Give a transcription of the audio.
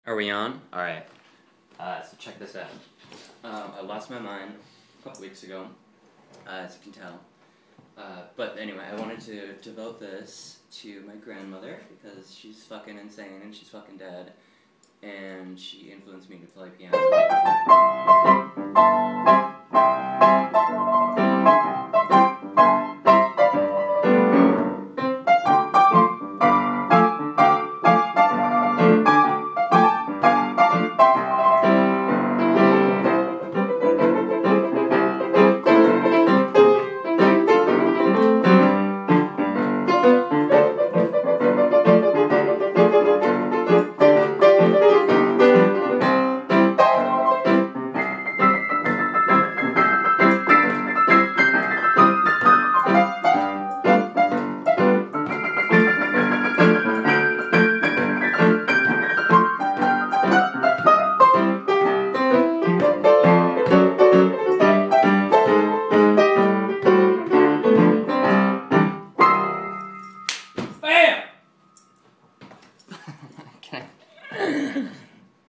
Are we on? Alright. So check this out. I lost my mind a couple weeks ago, as you can tell. But anyway, I wanted to devote this to my grandmother because she's fucking insane and she's fucking dead. And she influenced me to play piano.